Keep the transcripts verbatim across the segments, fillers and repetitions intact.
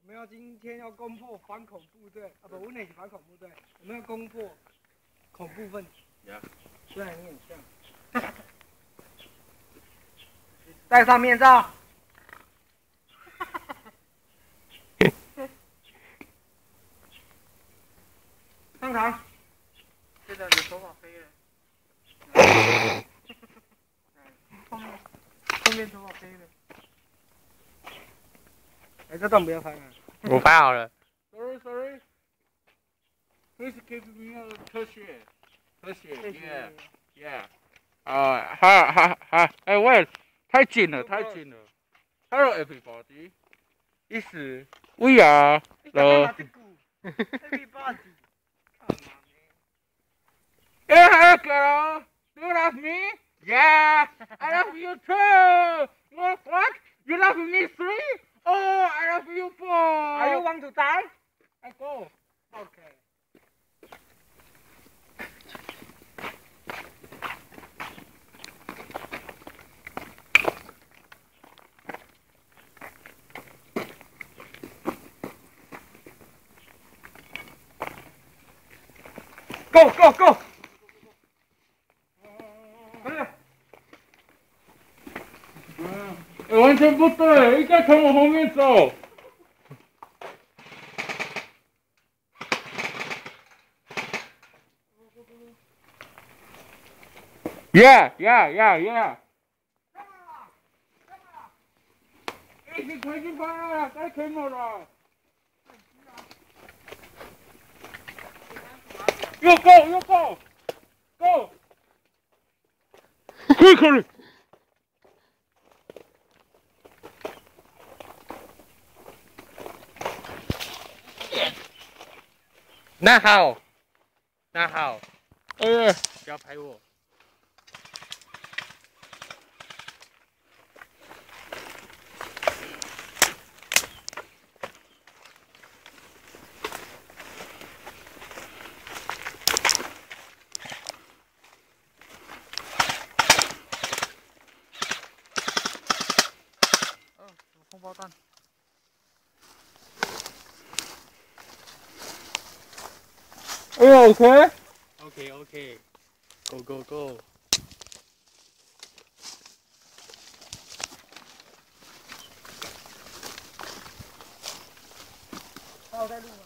们要今天要攻破反恐部队啊，不，我哪是反恐部队？我们要攻破恐怖分子。Yeah. 虽然你很像。戴上面罩。上场。现在你的头发飞了。后面，后面头发飞了。哎，这段不要拍了。 我拍好了。 Sorry, sorry. Please give me a 特写。特写 ，Yeah, yeah. 啊，哈哈哈！哎喂，太紧了，太紧了。Hello, everybody. This we are the. Everybody. Yeah, hello, girl. Do you love me? Yeah, I love you too. What? What? You love me three? Oh, I love you four. Are you want to die? I go. Okay. Go go go! 嗯，完全不对，应该从我后面走。Yeah, yeah, yeah, yeah. 已经推进拍了，该开幕了。又 go 又 go go quickly。 那好，那好， 呃， 不要拍我。 哦，空包弹。哎呀 ，OK。 OK OK。Go go go。 还有在录吗？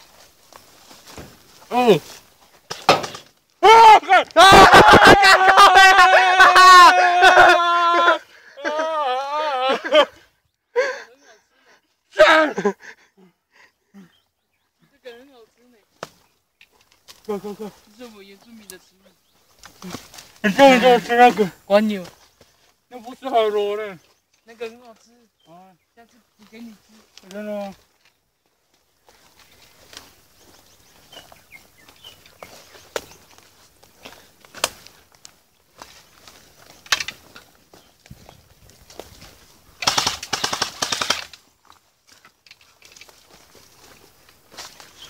哦。啊！干！啊！干够了！干！ 这个很好吃呢。 快快快！ 这是我原住民的食物。 你终于给我吃那个蜗牛， 那不是海螺嘞。 那个很好吃。 啊， 下次煮给你吃。 真的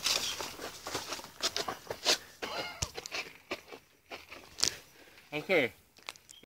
吗？OK。